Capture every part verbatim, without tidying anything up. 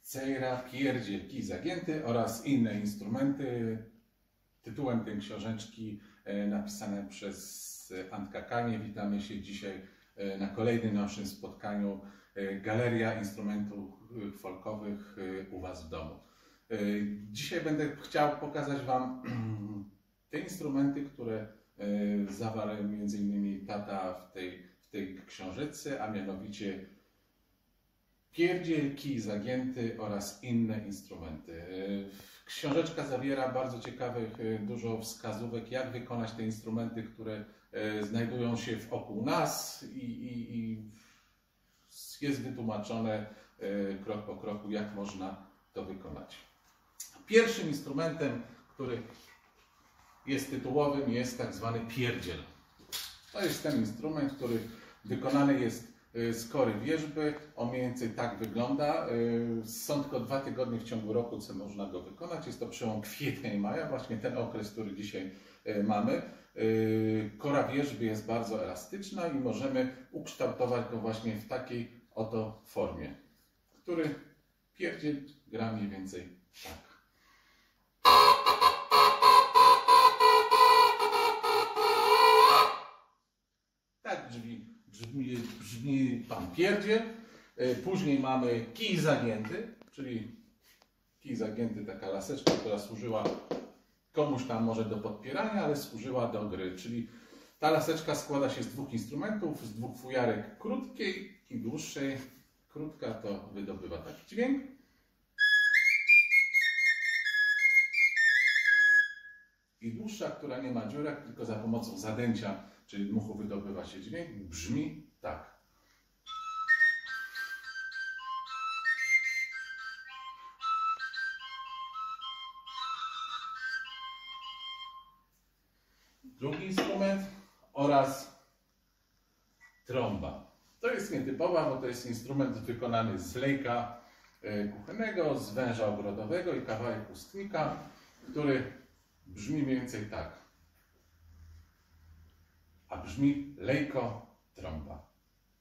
Cejra, pierdziel, kij zagięty oraz inne instrumenty. Tytułem tej książeczki napisane przez Antka Kanie. Witamy się dzisiaj na kolejnym naszym spotkaniu Galeria Instrumentów Folkowych u Was w domu. Dzisiaj będę chciał pokazać Wam te instrumenty, które zawarł między innymi tata w tej, w tej książeczce, a mianowicie pierdziel, kij zagięty oraz inne instrumenty. Książeczka zawiera bardzo ciekawych, dużo wskazówek, jak wykonać te instrumenty, które znajdują się wokół nas i, i, i jest wytłumaczone krok po kroku, jak można to wykonać. Pierwszym instrumentem, który jest tytułowym, jest tak zwany pierdziel. To jest ten instrument, który wykonany jest z kory wierzby. On mniej więcej tak wygląda. Są tylko dwa tygodnie w ciągu roku, co można go wykonać. Jest to przełom kwietnia i maja, właśnie ten okres, który dzisiaj mamy. Kora wierzby jest bardzo elastyczna i możemy ukształtować go właśnie w takiej oto formie, który pierdziel gra mniej więcej tak. Tak brzmi, brzmi, brzmi pan pierdziel. Później mamy kij zagięty, czyli kij zagięty, taka laseczka, która służyła komuś tam może do podpierania, ale służyła do gry. Czyli ta laseczka składa się z dwóch instrumentów, z dwóch fujarek krótkiej i dłuższej. Krótka to wydobywa taki dźwięk. I dłuższa, która nie ma dziurek, tylko za pomocą zadęcia, czyli dmuchu wydobywa się dźwięk, brzmi tak. Drugi instrument oraz trąba. To jest nietypowa, bo to jest instrument wykonany z lejka kuchennego, z węża ogrodowego i kawałek ustnika, który brzmi mniej więcej tak. A brzmi lejko trąba.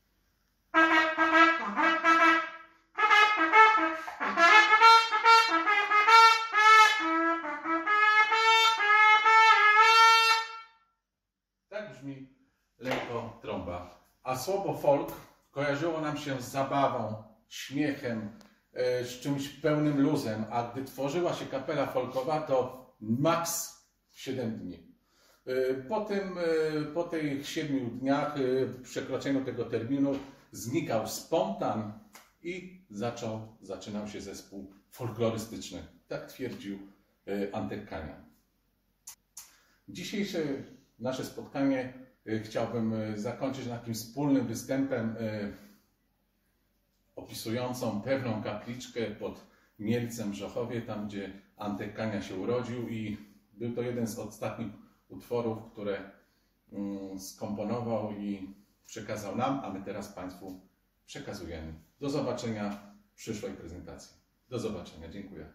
Tak brzmi lejko trąba. A słowo folk kojarzyło nam się z zabawą, śmiechem, z czymś pełnym luzem, a gdy tworzyła się kapela folkowa, to maks siedem dni. Po, tym, po tych siedmiu dniach, przekroczeniu tego terminu, znikał spontan i zaczął, zaczynał się zespół folklorystyczny. Tak twierdził Antek Kania. Dzisiejsze nasze spotkanie chciałbym zakończyć takim wspólnym występem opisującą pewną kapliczkę pod Mielcem w Żochowie, tam gdzie Antek Kania się urodził i był to jeden z ostatnich utworów, które skomponował i przekazał nam, a my teraz Państwu przekazujemy. Do zobaczenia w przyszłej prezentacji. Do zobaczenia. Dziękuję.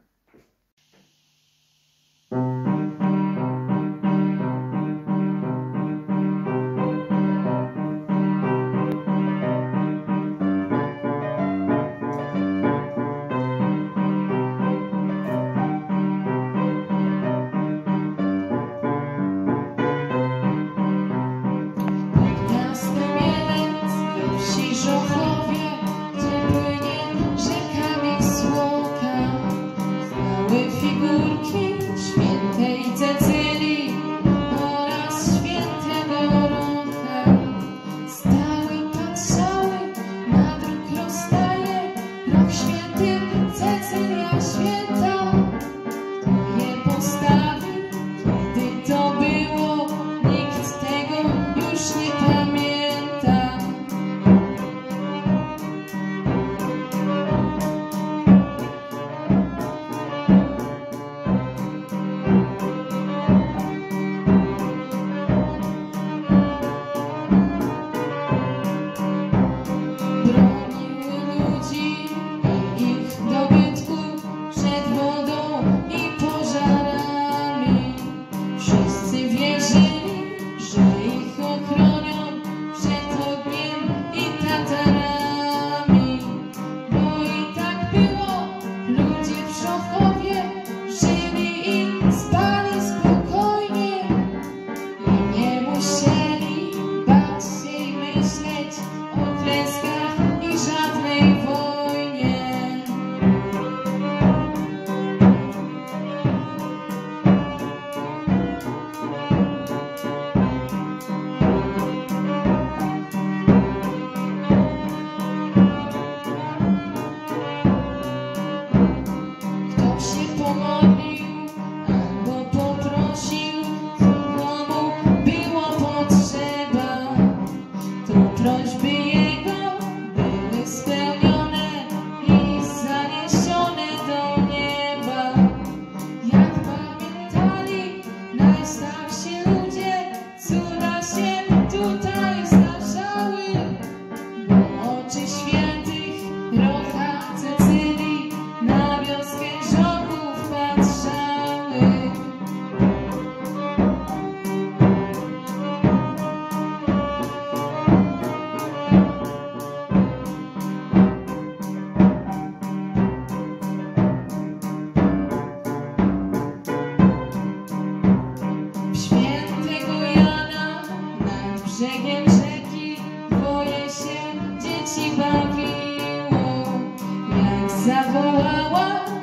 Żochowie, gdzie płynie rzeka Wisłoka. dzieci bawiło, jak zawołała